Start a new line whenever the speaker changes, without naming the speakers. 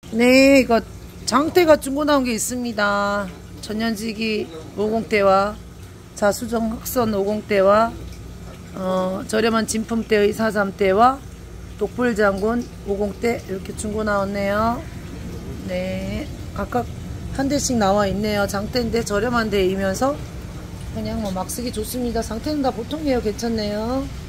네, 이거 장대가 중고 나온 게 있습니다. 전년지기 50대와 자수정 흑선 50대와 저렴한 진품대의 43대와 독불장군 50대 이렇게 중고 나왔네요. 네, 각각 한 대씩 나와 있네요. 장대인데 저렴한 데이면서 그냥 뭐 막 쓰기 좋습니다. 상태는 다 보통이에요. 괜찮네요.